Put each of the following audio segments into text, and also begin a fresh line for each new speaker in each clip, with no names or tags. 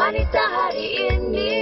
wanita hari ini.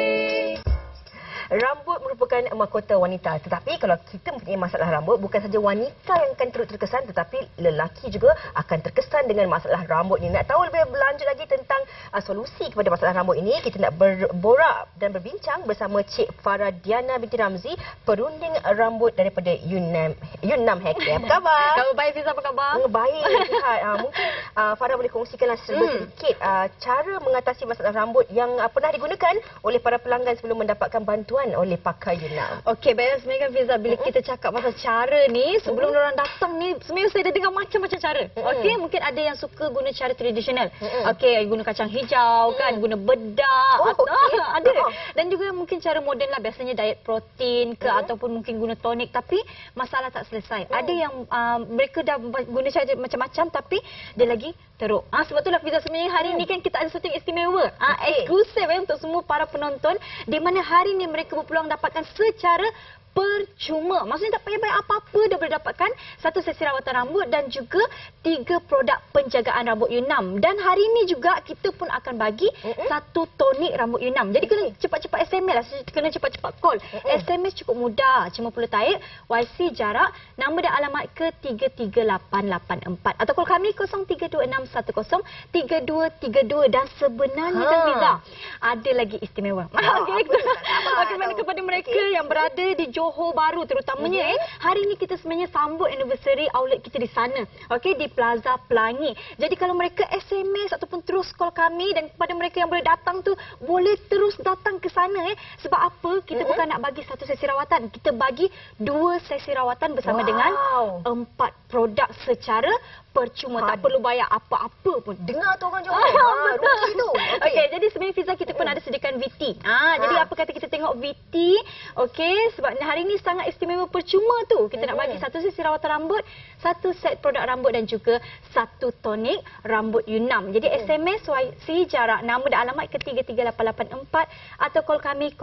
Rambut merupakan mahkota wanita. Tetapi kalau kita mempunyai masalah rambut, bukan saja wanita yang akan turut terkesan, tetapi lelaki juga akan terkesan dengan masalah rambut ini. Nak tahu lebih lanjut lagi tentang solusi kepada masalah rambut ini, kita nak berborak dan berbincang bersama Cik Farah Diana binti Ramzi, perunding rambut daripada Yun Nam Hair Care. Apa khabar?
Khabar baik, Fiza, apa khabar?
Baik, sihat. Mungkin Farah boleh kongsikanlah sedikit cara mengatasi masalah rambut yang pernah digunakan oleh para pelanggan sebelum mendapatkan bantuan oleh pakar Yun Nam.
Okey, baiklah sebenarnya kan Fiza, bila kita cakap pasal cara ni, sebelum orang datang ni, sebenarnya saya dah dengar macam-macam cara. Okey, mungkin ada yang suka guna cara tradisional. Okey, guna kacang hijau kan, guna bedak, ada. Dan juga mungkin cara moden lah, biasanya diet protein ke ataupun mungkin guna tonik, tapi masalah tak selesai. Ada yang mereka dah guna cara macam-macam tapi dia lagi teruk. Sebab itulah Fiza, sebenarnya hari ni kan kita ada sesuatu yang istimewa, eksklusif untuk semua para penonton, di mana hari ni mereka berpeluang dapatkan secara percuma. Maksudnya tak payah bayar apa-apa, dah boleh dapatkan satu sesi rawatan rambut dan juga 3 produk penjagaan rambut Yun Nam. Dan hari ini juga kita pun akan bagi satu tonik rambut Yun Nam. Jadi kena cepat-cepat SMS lah, kena cepat-cepat call. SMS cukup mudah, cuma perlu taip YC jarak, nama dan alamat ke 33884 atau call kami 0326103232. Dan sebenarnya kan Fiza, ada lagi istimewa. Okey, mana kepada mereka yang berada di Johor Bahru terutamanya hari ini kita sebenarnya sambut anniversary outlet kita di sana. Okey, di Plaza Pelangi. Jadi kalau mereka SMS ataupun terus call kami, dan kepada mereka yang boleh datang tu boleh terus datang ke sana sebab apa? Kita bukan nak bagi satu sesi rawatan, kita bagi 2 sesi rawatan bersama dengan 4 produk secara percuma. Tak perlu bayar apa-apa pun.
Dengar tu orang Johor.
Betul. Okey, jadi sebenarnya Fiza, kita pun ada sediakan VT. Jadi apa kata kita tengok VT. Okey, sebab hari ini sangat istimewa percuma tu. Kita nak bagi satu sesi rawatan rambut, satu set produk rambut dan juga satu tonik rambut Yun Nam. Jadi SMS YC jarak, nama dan alamat ke 33884 atau call kami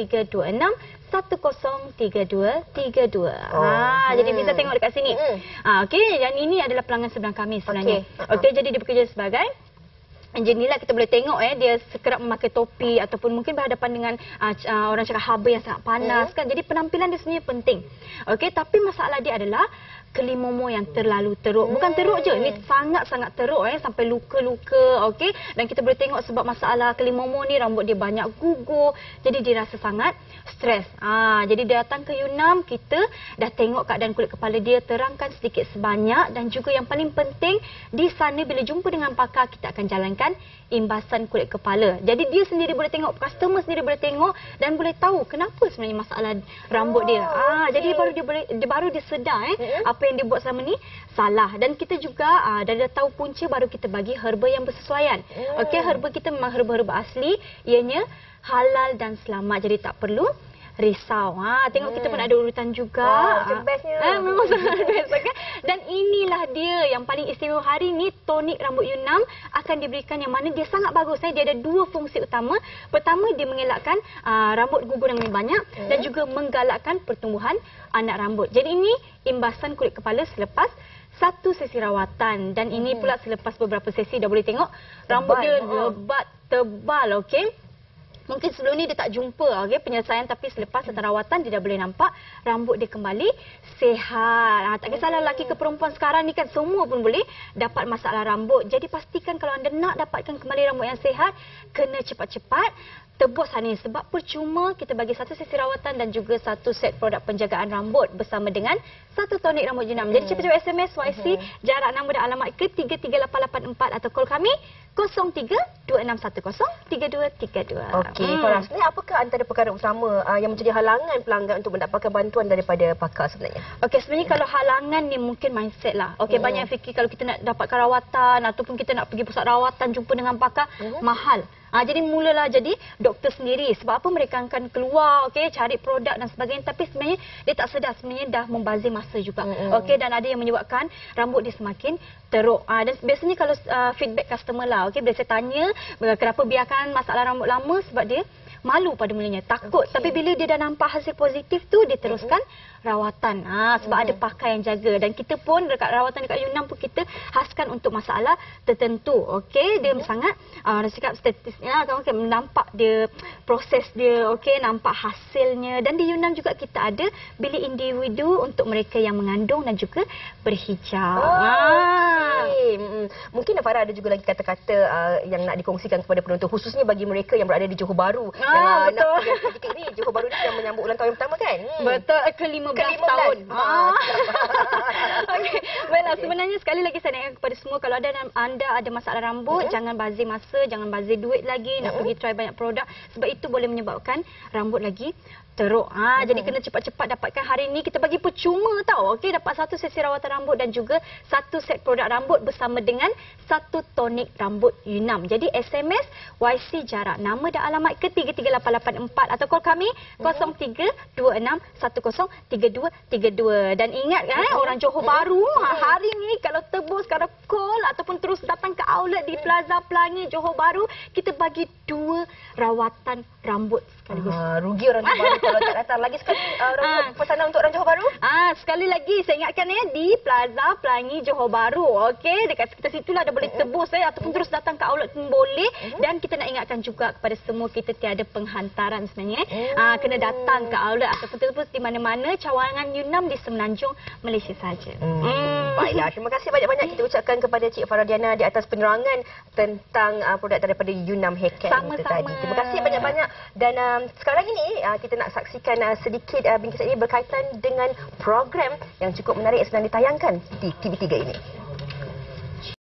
0326103232. Jadi Fiza tengok dekat sini. Okey, yang ini adalah pelanggan sebelah kami sebenarnya. Okey, jadi dia bekerja sebagai engineer lah. Kita boleh tengok dia sekerap memakai topi ataupun mungkin berhadapan dengan orang cakap haba yang sangat panas kan. Jadi penampilan dia sebenarnya penting. Okey, tapi masalah dia adalah kelimomo yang terlalu teruk. Bukan teruk je, ni sangat-sangat teruk sampai luka-luka. Okey, dan kita boleh tengok sebab masalah kelimomo ni rambut dia banyak gugur. Jadi dia rasa sangat stres. Jadi dia datang ke Yun Nam, kita dah tengok keadaan kulit kepala dia, terangkan sedikit sebanyak, dan juga yang paling penting di sana bila jumpa dengan pakar kita akan jalankan imbasan kulit kepala. Jadi dia sendiri boleh tengok, customer sendiri boleh tengok dan boleh tahu kenapa sebenarnya masalah rambut dia. Jadi baru dia sedar apa yang dia buat selama ni salah. Dan kita juga dah tahu punca, baru kita bagi herba yang bersesuaian. Okey, herba kita memang herba-herba asli, ianya halal dan selamat, jadi tak perlu risau. Tengok kita pun ada urutan juga.
Bestnya.
Memang sangat best. Okay? Dan inilah dia yang paling istimewa hari ni, tonik rambut Yun Nam akan diberikan, yang mana dia sangat bagus. Dia ada 2 fungsi utama. Pertama, dia mengelakkan rambut gugur yang lebih banyak dan juga menggalakkan pertumbuhan anak rambut. Jadi ini imbasan kulit kepala selepas satu sesi rawatan, dan ini pula selepas beberapa sesi. Dah boleh tengok rambut dia lebat, tebal. Okey, mungkin sebelum ni dia tak jumpa penyelesaian, tapi selepas datang rawatan dia dah boleh nampak rambut dia kembali sihat. Tak kisahlah lelaki ke perempuan, sekarang ni kan semua pun boleh dapat masalah rambut. Jadi pastikan kalau anda nak dapatkan kembali rambut yang sihat, kena cepat-cepat tebus hari ini, sebab percuma kita bagi satu sesi rawatan dan juga satu set produk penjagaan rambut bersama dengan satu tonik rambut Yun Nam. Jadi cepat-cepat SMS YC jarak, nama dan alamat ke 33884 atau call kami 0326103232.
Okey, Farah, sebenarnya apakah antara perkara utama yang menjadi halangan pelanggan untuk mendapatkan bantuan daripada pakar sebenarnya?
Okey, sebenarnya kalau halangan ni mungkin mindset lah. Okey, banyak yang fikir kalau kita nak dapatkan rawatan ataupun kita nak pergi pusat rawatan jumpa dengan pakar, mahal. Jadi mulalah jadi doktor sendiri. Sebab apa? Mereka akan keluar, cari produk dan sebagainya. Tapi sebenarnya dia tak sedar, sebenarnya dah membazir masa juga. Dan ada yang menyebabkan rambut dia semakin teruk. Dan biasanya kalau feedback customer lah, bila saya tanya kenapa biarkan masalah rambut lama, sebab dia malu pada mulanya, takut. Tapi bila dia dah nampak hasil positif tu, dia teruskan rawatan. Sebab ada pakar yang jaga. Dan kita pun dekat rawatan dekat Yunnan pun kita khaskan untuk masalah tertentu. Okey, dia sangat nak cakap statistiknya kan, okay, nampak dia proses dia, okey, nampak hasilnya. Dan di Yunnan juga kita ada bilik individu untuk mereka yang mengandung dan juga berhijab.
Mungkin Farah ada juga lagi kata-kata yang nak dikongsikan kepada penonton, khususnya bagi mereka yang berada di Johor Bahru.
Betul.
Ketika ini Johor Bahru ni sedang menyambut ulang tahun yang pertama kan?
Betul, ke-15 tahun. Okay. Baiklah, sebenarnya sekali lagi saya nak kepada semua, kalau anda ada masalah rambut, jangan bazir masa, jangan bazir duit lagi nak pergi try banyak produk, sebab itu boleh menyebabkan rambut lagi teruk. Jadi kena cepat-cepat dapatkan. Hari ni kita bagi percuma tau. Okey, dapat satu sesi rawatan rambut dan juga satu set produk rambut bersama dengan satu tonik rambut Yunam. Jadi SMS YC jarak nama dan alamat ke 33884 atau call kami 0326103232. Dan ingat kan orang Johor Bahru, hari ni kalau tebus, kalau call ataupun terus datang ke outlet di Plaza Pelangi Johor Bahru, kita bagi 2 rawatan rambut sekaligus.
Rugi orang Johor Bahru kalau tak datang. Lagi sekali pesanan untuk orang Johor Bahru.
Sekali lagi saya ingatkan di Plaza Pelangi Johor Bahru. Okey, dekat sekitar situlah dah boleh tebus ataupun terus datang ke outlet pun boleh. Dan kita nak ingatkan juga kepada semua, kita tiada penghantaran sebenarnya. Kena datang ke outlet ataupun tebus di mana-mana cawangan Yunam di Semenanjung Malaysia saja.
Baiklah, terima kasih banyak-banyak kita ucapkan kepada Cik Farah Diana di atas penerangan tentang produk daripada Yunam Hair Care tadi. Terima kasih banyak-banyak. Dan sekarang ini kita nak saksikan sedikit bingkisan ini berkaitan dengan program yang cukup menarik yang sedang ditayangkan di TV3 ini.